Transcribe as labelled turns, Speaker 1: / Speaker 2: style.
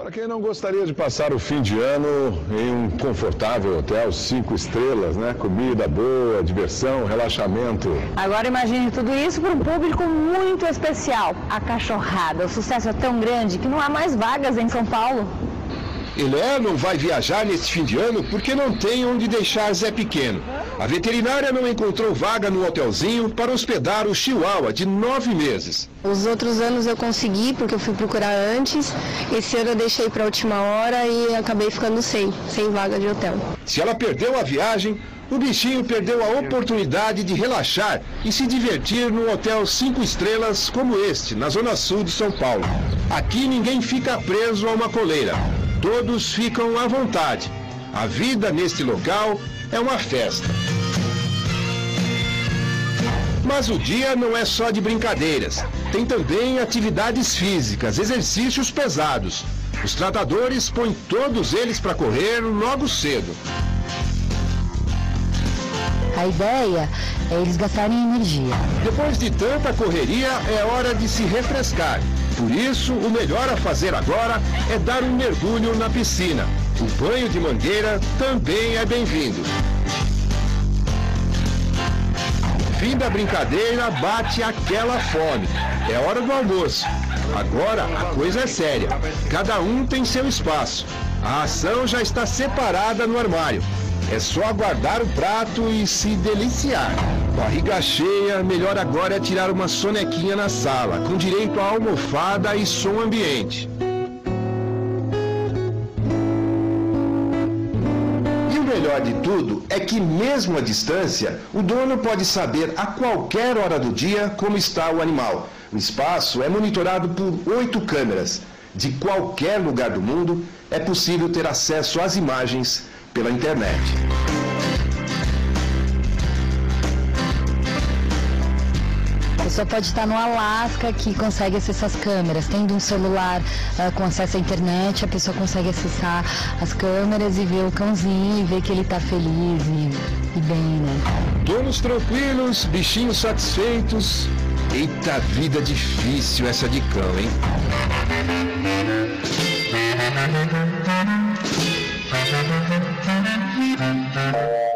Speaker 1: Agora, quem não gostaria de passar o fim de ano em um confortável hotel 5 estrelas, né? Comida boa, diversão, relaxamento.
Speaker 2: Agora imagine tudo isso para um público muito especial. A cachorrada. O sucesso é tão grande que não há mais vagas em São Paulo.
Speaker 3: Elé não vai viajar neste fim de ano porque não tem onde deixar Zé Pequeno. A veterinária não encontrou vaga no hotelzinho para hospedar o Chihuahua de 9 meses.
Speaker 4: Os outros anos eu consegui porque eu fui procurar antes. Esse ano eu deixei para a última hora e acabei ficando sem vaga de hotel.
Speaker 3: Se ela perdeu a viagem, o bichinho perdeu a oportunidade de relaxar e se divertir num hotel 5 estrelas como este, na zona sul de São Paulo. Aqui ninguém fica preso a uma coleira. Todos ficam à vontade. A vida neste local é uma festa. Mas o dia não é só de brincadeiras. Tem também atividades físicas, exercícios pesados. Os tratadores põem todos eles para correr logo cedo.
Speaker 5: A ideia é eles gastarem energia.
Speaker 3: Depois de tanta correria, é hora de se refrescar. Por isso, o melhor a fazer agora é dar um mergulho na piscina. O banho de mangueira também é bem-vindo. Fim da brincadeira, bate aquela fome. É hora do almoço. Agora a coisa é séria. Cada um tem seu espaço. A ação já está separada no armário. É só aguardar o prato e se deliciar. Barriga cheia, melhor agora é tirar uma sonequinha na sala, com direito a almofada e som ambiente. E o melhor de tudo é que, mesmo à distância, o dono pode saber a qualquer hora do dia como está o animal. O espaço é monitorado por 8 câmeras. De qualquer lugar do mundo, é possível ter acesso às imagens pela internet.
Speaker 5: A pessoa pode estar no Alasca que consegue acessar as câmeras. Tendo um celular com acesso à internet, a pessoa consegue acessar as câmeras e ver o cãozinho e ver que ele está feliz e bem, né?
Speaker 3: Donos tranquilos, bichinhos satisfeitos. Eita vida difícil essa de cão, hein?
Speaker 6: Thank you.